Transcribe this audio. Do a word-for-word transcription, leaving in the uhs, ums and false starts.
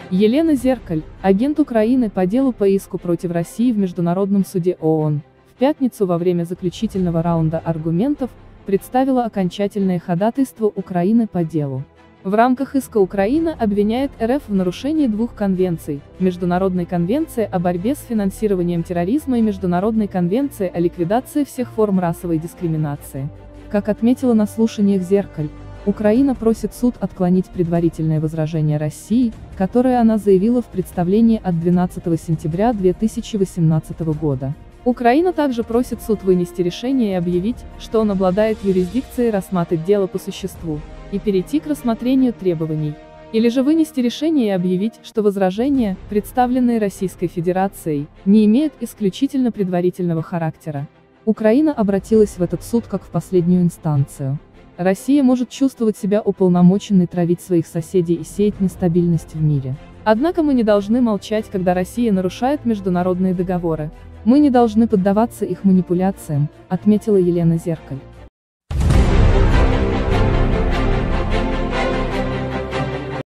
Елена Зеркаль, агент Украины по делу по иску против России в Международном суде ООН, в пятницу во время заключительного раунда аргументов, представила окончательное ходатайство Украины по делу. В рамках иска Украина обвиняет РФ в нарушении двух конвенций – Международной конвенции о борьбе с финансированием терроризма и Международной конвенции о ликвидации всех форм расовой дискриминации. Как отметила на слушаниях Зеркаль, Украина просит суд отклонить предварительное возражение России, которое она заявила в представлении от двенадцатого сентября две тысячи восемнадцатого года. Украина также просит суд вынести решение и объявить, что он обладает юрисдикцией рассматривать дело по существу, и перейти к рассмотрению требований. Или же вынести решение и объявить, что возражения, представленные Российской Федерацией, не имеют исключительно предварительного характера. Украина обратилась в этот суд как в последнюю инстанцию. Россия может чувствовать себя уполномоченной травить своих соседей и сеять нестабильность в мире. Однако мы не должны молчать, когда Россия нарушает международные договоры. Мы не должны поддаваться их манипуляциям, отметила Елена Зеркаль.